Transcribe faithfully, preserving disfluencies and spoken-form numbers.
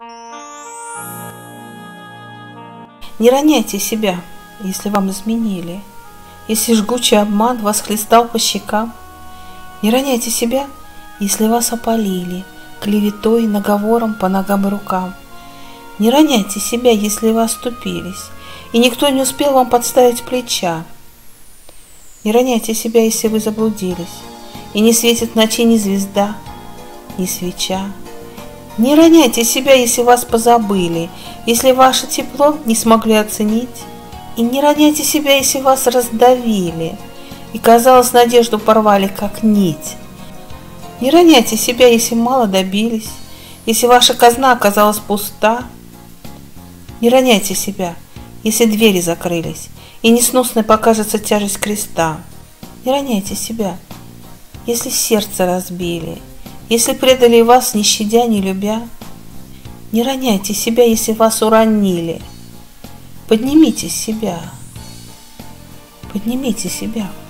Не роняйте себя, если вам изменили, если жгучий обман вас хлестал по щекам. Не роняйте себя, если вас опалили клеветой, наговором по ногам и рукам. Не роняйте себя, если вы оступились, и никто не успел вам подставить плеча. Не роняйте себя, если вы заблудились, и не светит в ночи ни звезда, ни свеча. Не роняйте себя, если вас позабыли, если ваше тепло не смогли оценить. И не роняйте себя, если вас раздавили, и, казалось, надежду порвали, как нить. Не роняйте себя, если мало добились, если ваша казна оказалась пуста. Не роняйте себя, если двери закрылись, и несносной покажется тяжесть креста. Не роняйте себя, если сердце разбили, если предали вас, не щадя, не любя. Не роняйте себя, если вас уронили. Поднимите себя, поднимите себя.